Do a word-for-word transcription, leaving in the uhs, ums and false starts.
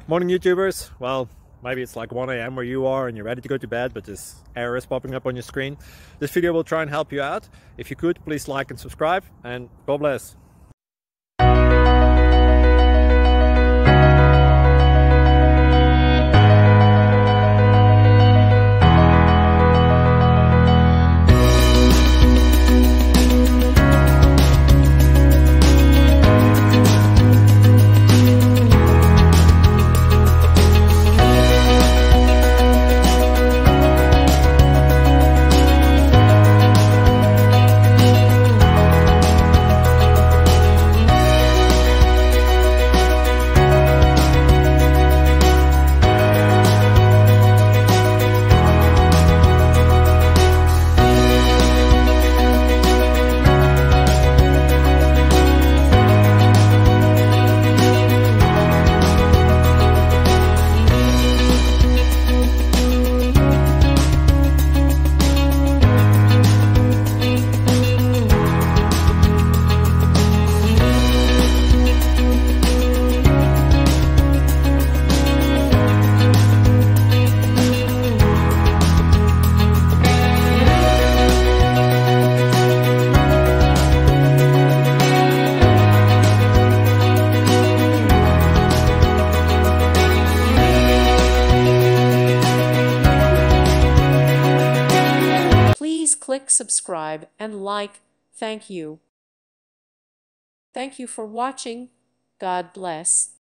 Morning YouTubers. Well, maybe it's like one A M where you are and you're ready to go to bed, but this error is popping up on your screen. This video will try and help you out. If you could, please like and subscribe, and God bless. Please click subscribe and like. Thank you. Thank you for watching. God bless.